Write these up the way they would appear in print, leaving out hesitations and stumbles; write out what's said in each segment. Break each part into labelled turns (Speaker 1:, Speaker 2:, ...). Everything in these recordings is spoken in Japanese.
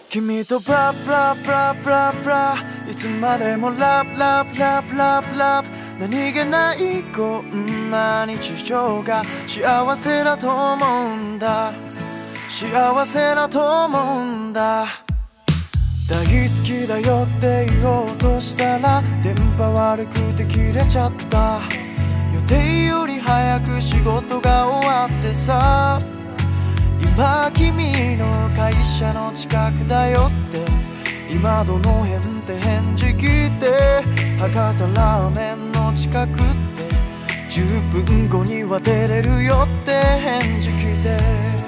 Speaker 1: 君とブラブラブラブラブラいつまでもラブラブラブラブラブ何気ないこんな日常が幸せだと思うんだ幸せだと思うんだ大好きだよって言おうとしたら電波悪くて切れちゃった予定より早く仕事が終わってさ今君の会社の近くだよって今どの辺って返事聞いて博多ラーメンの近くって10分後には出れるよって返事聞いて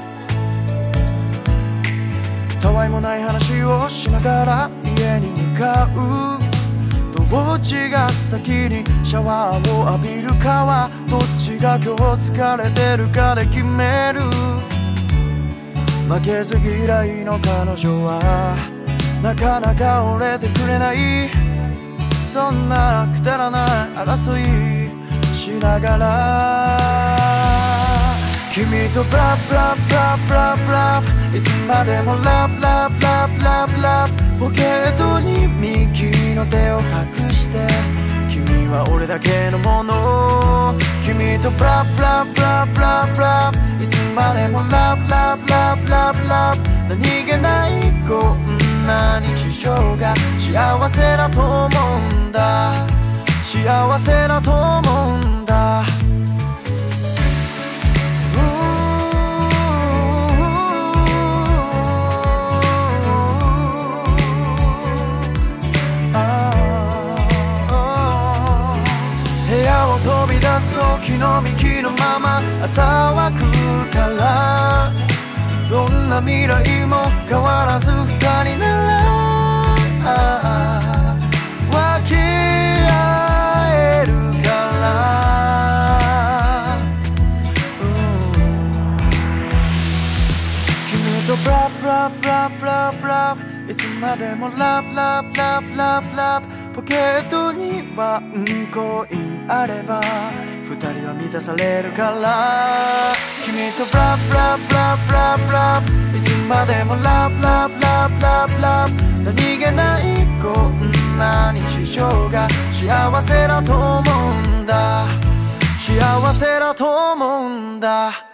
Speaker 1: たわいもない話をしながら家に向かうどっちが先にシャワーを浴びるかはどっちが今日疲れてるかで決める負けず嫌いの彼女はなかなか折れてくれないそんなくだらない争いしながら君とブラブラブラブラブラいつまでもラブラブラブラブラブポケットに右の手を隠して君は俺だけのもの君とブラブラブラブラブラいつまでもラブラブラブラブラブ何気ないこんな日常が幸せだと思うんだ幸せだと思うんだ飛び出そう木の幹のまま朝は来るからどんな未来も変わらず二人なら分け合えるから君とブラブラブラブラブラいつまでもラブラブラブラブラブポケットにワンコインあれば二人は満たされるから君とブラブラブラブラブラいつまでもラブラブラブラブラ何気ないこんな日常が幸せだと思うんだ幸せだと思うんだ